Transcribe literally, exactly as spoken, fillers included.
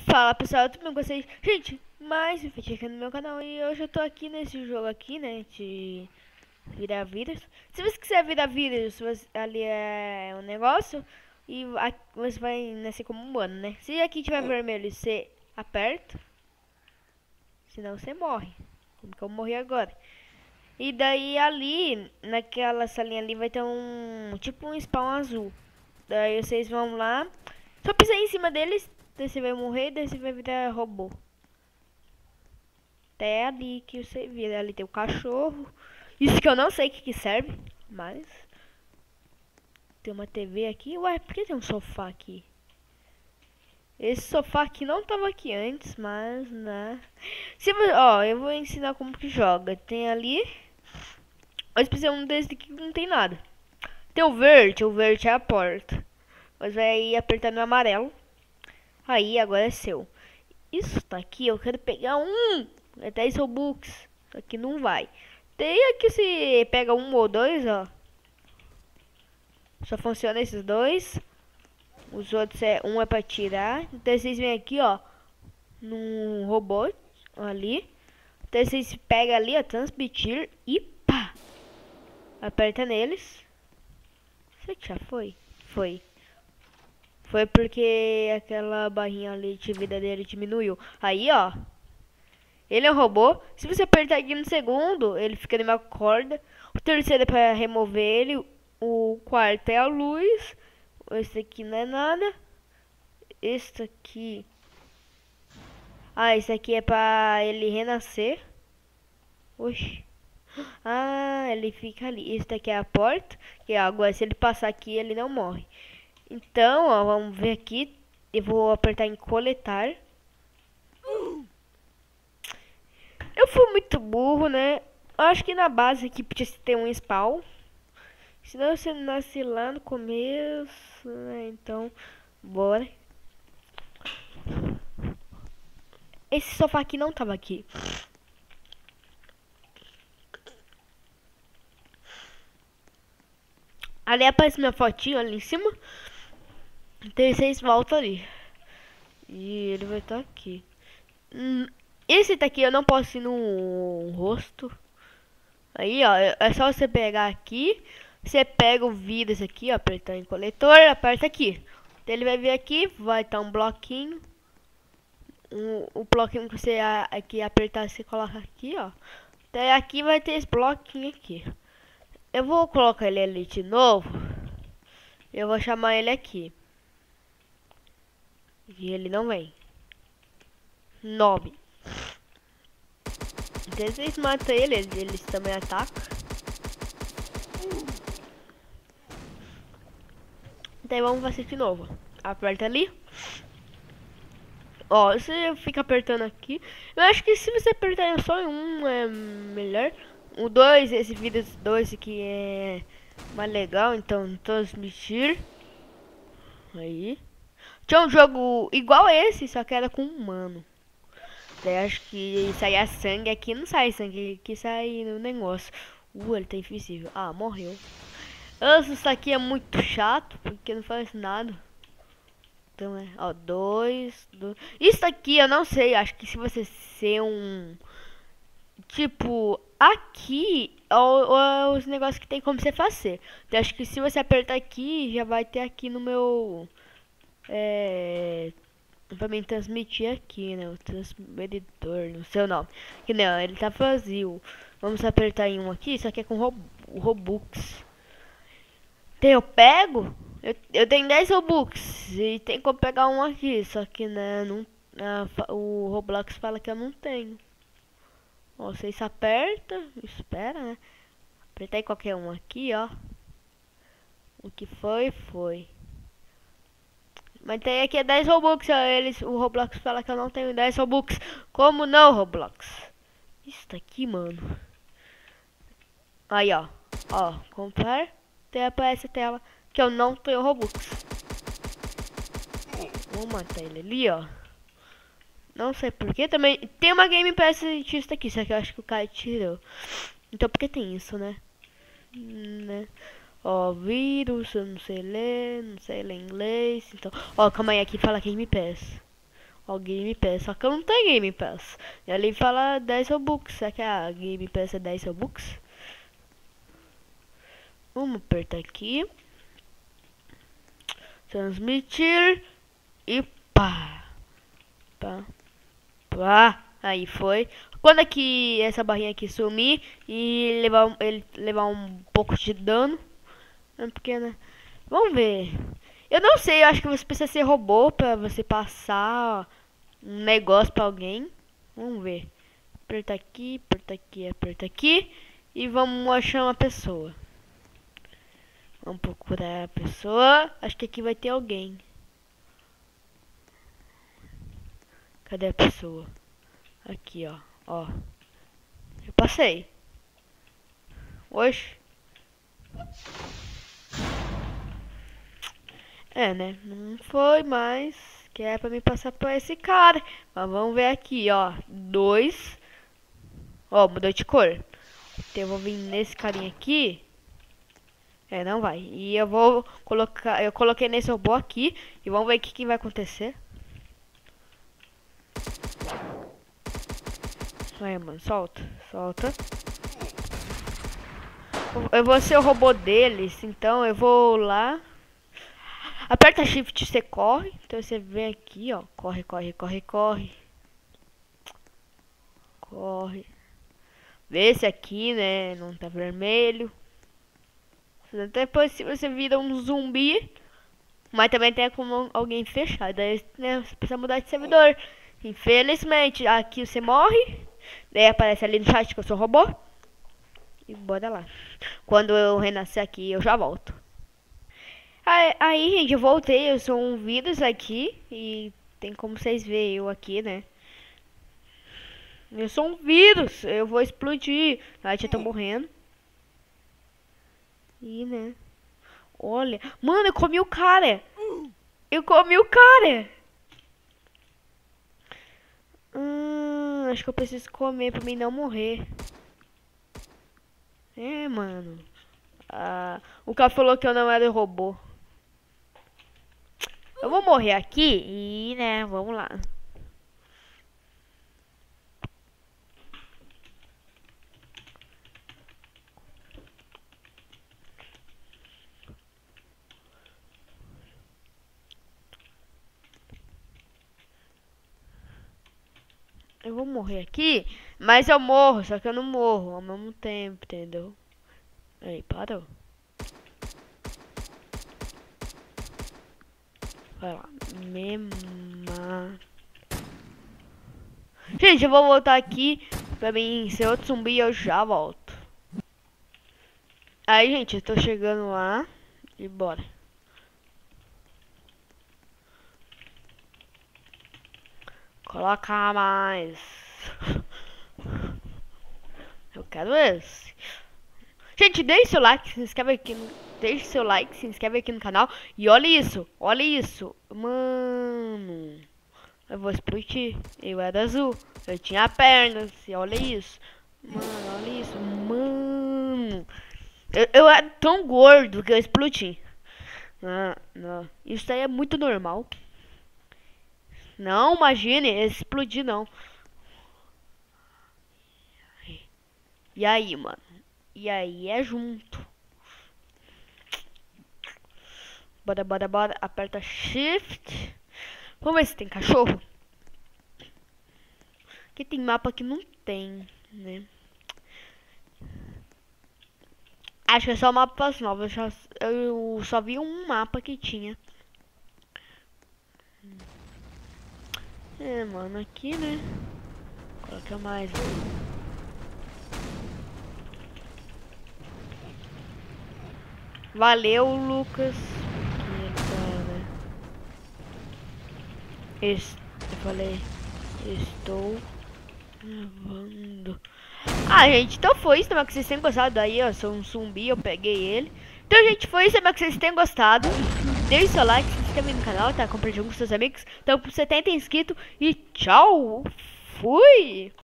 Fala pessoal, tudo bem com vocês? Gente, mais um vídeo aqui no meu canal e hoje eu tô aqui nesse jogo aqui, né, de virar vírus. Se você quiser virar vírus, você, ali é um negócio e aqui você vai nascer como um humano, né? Se aqui tiver vermelho, você aperta, senão você morre, como que eu morri agora. E daí ali, naquela salinha ali vai ter um, tipo um spawn azul. Daí vocês vão lá, só pisar em cima deles. Daí você vai morrer, daí você vai virar robô. Até ali que você vira. Ali tem o cachorro. Isso que eu não sei o que, que serve. Mas tem uma T V aqui. Ué, por que tem um sofá aqui? Esse sofá aqui não tava aqui antes, mas né. Se você, ó, eu vou ensinar como que joga. Tem ali. Mas precisa um desse aqui que não tem nada. Tem o verde, o verde é a porta. Mas vai apertar no amarelo. Aí, agora é seu. Isso tá aqui, eu quero pegar um. É dez Robux. Só que não vai. Tem aqui se pega um ou dois, ó. Só funciona esses dois. Os outros é um é pra tirar. Então vocês vêm aqui, ó. Num robô ali. Então vocês pegam ali, ó. Transmitir e pá. Aperta neles. Será que já foi? Foi. Foi porque aquela barrinha ali de vida dele diminuiu. Aí, ó. Ele é um robô. Se você apertar aqui no segundo, ele fica numa corda. O terceiro é pra remover ele. O quarto é a luz. Esse aqui não é nada. Esse aqui... Ah, esse aqui é pra ele renascer. Oxi. Ah, ele fica ali. Esse daqui é a porta. E agora se ele passar aqui, ele não morre. Então, ó, vamos ver aqui. Eu vou apertar em coletar. Eu fui muito burro, né? Acho que na base aqui podia ter um spawn. Senão você nasce lá no começo, né? Então, bora. Esse sofá aqui não tava aqui. Ali aparece minha fotinho ali em cima. Então vocês voltam ali. E ele vai estar aqui. Hum, esse daqui eu não posso ir no rosto. Aí, ó, é só você pegar aqui. Você pega o vírus aqui, ó, apertar em coletor, aperta aqui. Então ele vai vir aqui, vai estar um bloquinho. Um, o bloquinho que você aqui apertar, você coloca aqui, ó. Até aqui vai ter esse bloquinho aqui. Eu vou colocar ele ali de novo. Eu vou chamar ele aqui. E ele não vem. Nove. Então vocês matam ele, eles, eles também atacam. Então vamos fazer de novo. Aperta ali. Ó, você fica apertando aqui. Eu acho que se você apertar só em um é melhor. O dois, esse vídeo dois aqui é mais legal. Então, transmitir. Aí. Tinha um jogo igual a esse, só que era com humano. Daí acho que saía sangue. Aqui não sai sangue, aqui sai no negócio. Uh, ele tá invisível. Ah, morreu. Nossa, isso aqui é muito chato, porque não faz nada. Então é, ó, dois, dois. Isso aqui eu não sei, acho que se você ser um... Tipo, aqui, ó, ó, os negócios que tem como você fazer. Então acho que se você apertar aqui, já vai ter aqui no meu... É... Pra mim transmitir aqui, né? O transmedidor, não sei o nome. Que não, ele tá vazio. Vamos apertar em um aqui, só que é com Rob Robux. Então eu pego... Eu, eu tenho dez Robux e tem como pegar um aqui, só que né, não, a, o Roblox fala que eu não tenho. Ó, vocês aperta, espera, né? Apertei qualquer um aqui, ó. O que foi, foi. Mas tem aqui dez Robux, ó, eles, o Roblox fala que eu não tenho dez Robux. Como não, Roblox? Isso daqui, mano. Aí, ó. Ó, comprar. Tem aparece a tela que eu não tenho Robux. Vou matar ele ali, ó. Não sei porquê. Também tem uma Game Pass cientista aqui, só que eu acho que o cara tirou. Então por que tem isso, né? Hum, né? Ó, vírus, eu não sei ler, não sei ler inglês. Então, ó, calma aí, aqui fala Game Pass. Ó, Game Pass. Só que eu não tenho Game Pass. E ali fala dez Robux. Será que a Game Pass é dez Robux? Vamos apertar aqui. Transmitir. E pá. Pá. Pá. Aí foi. Quando é que essa barrinha aqui sumir e levar, ele levar um pouco de dano. É pequena. Vamos ver. Eu não sei, eu acho que você precisa ser robô pra você passar um negócio pra alguém. Vamos ver. Aperta aqui, aperta aqui, aperta aqui. E vamos achar uma pessoa. Vamos procurar a pessoa. Acho que aqui vai ter alguém. Cadê a pessoa? Aqui, ó. Ó. Eu passei. Oxe. É, né? Não foi mais. Que é pra me passar por esse cara. Mas vamos ver aqui, ó. Dois. Ó, mudou de cor. Então eu vou vir nesse carinha aqui. É, não vai. E eu vou colocar... Eu coloquei nesse robô aqui. E vamos ver o que, que vai acontecer. Vai, mano. Solta. Solta. Eu vou ser o robô deles. Então eu vou lá. Aperta Shift, você corre. Então você vem aqui, ó. Corre, corre, corre, corre. Corre. Vê se aqui, né, não tá vermelho. Depois se você vira um zumbi. Mas também tem como alguém fechar. Daí, né, você precisa mudar de servidor. Infelizmente, aqui você morre. Daí aparece ali no chat que eu sou robô. E bora lá. Quando eu renascer aqui, eu já volto. Aí, aí, gente, eu voltei. Eu sou um vírus aqui. E tem como vocês verem eu aqui, né? Eu sou um vírus. Eu vou explodir. Ai, já tô morrendo. E, né? Olha. Mano, eu comi o cara. Eu comi o cara. Hum, acho que eu preciso comer pra mim não morrer. É, mano. Ah, o cara falou que eu não era robô. Eu vou morrer aqui e, né, vamos lá. Eu vou morrer aqui, mas eu morro, só que eu não morro ao mesmo tempo, entendeu? Aí, parou. Vai lá, me mata. Gente, eu vou voltar aqui pra mim ser outro zumbi e eu já volto. Aí, gente, eu tô chegando lá e bora. Coloca mais. Eu quero esse. Gente, deixe seu like, se inscreve aqui no... Deixe seu like, se inscreve aqui no canal. E olha isso, olha isso. Mano. Eu vou explodir. Eu era azul. Eu tinha pernas. E olha isso. Mano, olha isso. Mano. Eu, eu era tão gordo que eu explodi. Ah, não. Isso aí é muito normal. Não, imagine, explodir não. E aí, mano? E aí é junto. Bora, bora, bora. Aperta Shift. Vamos ver se tem cachorro. Aqui tem mapa que não tem, né? Acho que é só mapas novos. Eu só, eu só vi um mapa que tinha. É, mano, aqui, né? Coloca mais. Valeu, Lucas. Est eu falei, estou gravando. Ah, gente, então foi isso. Espero que vocês tenham gostado. Aí, ó, sou um zumbi, eu peguei ele. Então, gente, foi isso. Espero que vocês tenham gostado. Deixe seu like, se inscreve no canal, tá? Compartilha com seus amigos. Então, por setenta inscritos. E tchau. Fui.